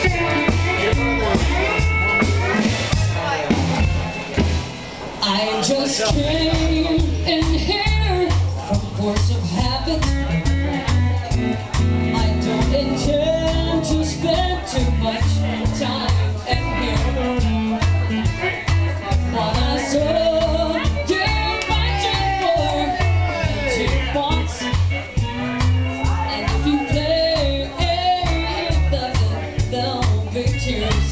I just came in here from force of habit. I don't intend to spend too much time in here. What I saw you fighting for the jukebox, and if you play it doesn't, there'll be tears.